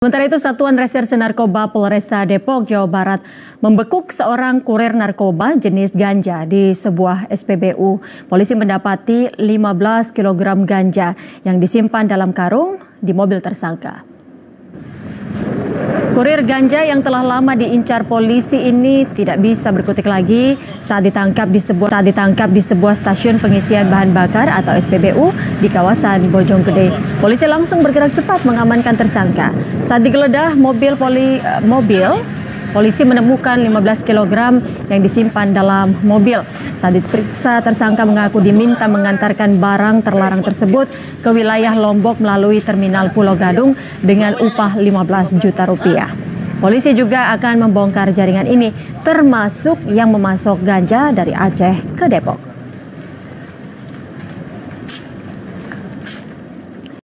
Sementara itu, Satuan Reserse Narkoba Polresta Depok, Jawa Barat membekuk seorang kurir narkoba jenis ganja di sebuah SPBU. Polisi mendapati 15 kg ganja yang disimpan dalam karung di mobil tersangka. Kurir ganja yang telah lama diincar polisi ini tidak bisa berkutik lagi saat ditangkap di sebuah stasiun pengisian bahan bakar atau SPBU di kawasan Bojonggede. Polisi langsung bergerak cepat mengamankan tersangka. Saat digeledah polisi menemukan 15 kg yang disimpan dalam mobil. Saat diperiksa, tersangka mengaku diminta mengantarkan barang terlarang tersebut ke wilayah Lombok melalui terminal Pulau Gadung dengan upah 15 juta rupiah. Polisi juga akan membongkar jaringan ini, termasuk yang memasok ganja dari Aceh ke Depok.